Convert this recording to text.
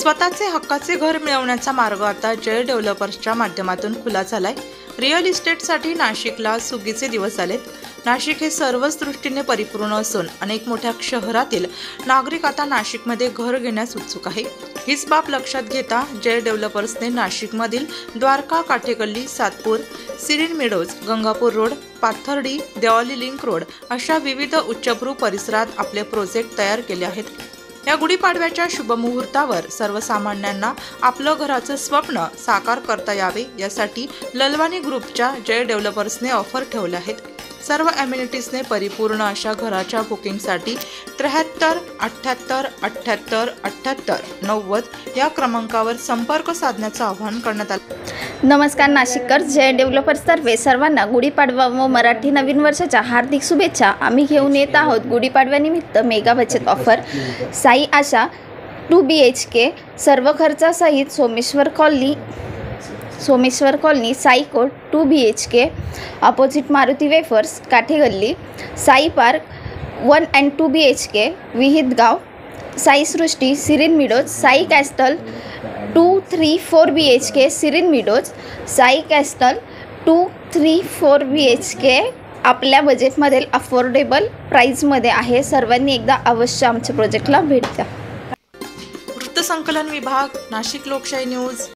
स्वतःचे हक्काचे घर मिळवण्याचा मार्ग आता जय डेव्हलपर्सच्या माध्यमातून खुला झालाय। रिअल इस्टेटसाठी नाशिकला सुगीचे दिवस आलेत। नाशिक हे सर्वच दृष्टीने परिपूर्ण असून अनेक मोठ्या शहरातील नागरिक आता नाशिकमध्ये घर घेण्यास उत्सुक आहे। हीच बाब लक्षात घेता जय डेव्हलपर्सने नाशिकमधील Dwarka Kathegalli, Satpur, serene meadows, Gangapur road, Pathardi, Deoli link road अशा विविध उच्चभ्रू परिसरात आपले प्रोजेक्ट तयार केले आहेत। या गुढीपाडव्याच्या शुभमुहूर्तावर सर्वसामान्यांना आपलं घराचं स्वप्न साकार करता यावे यासाठी ललवानी ग्रुपच्या जय डेव्हलपर्सने ऑफर ठेवल्या आहेत। सर्व अम्युनिटीजने परिपूर्ण अशा घराच्या बुकिंगसाठी 73 78 78 78 90 या क्रमांकावर संपर्क साधण्याचं आवाहन करण्यात आलं। नमस्कार नाशिककर, जय डेव्हलपर्सतर्फे सर्वांना गुढीपाडवा व मराठी नवीन वर्षाच्या हार्दिक शुभेच्छा। आम्ही घेऊन येत आहोत गुढीपाडव्यानिमित्त मेगा बचत ऑफर। साई आशा 2 BHK सर्व खर्चासहित Someshwar colony, Sai court 2 BHK opposite Maruti wafers, Kathegalli, Sai park 1 and 2 BHK Vihit गाव, Sai Srishti, serene meadows, Sai castle 2, 3, 4 BHK serene meadows, Sai castle 2, 3, 4 BHK आपल्या बजेटमधील अफोर्डेबल प्राईजमध्ये आहे। सर्वांनी एकदा अवश्य आमच्या प्रोजेक्टला भेट द्या। वृत्तसंकलन विभाग, नाशिक लोकशाही न्यूज।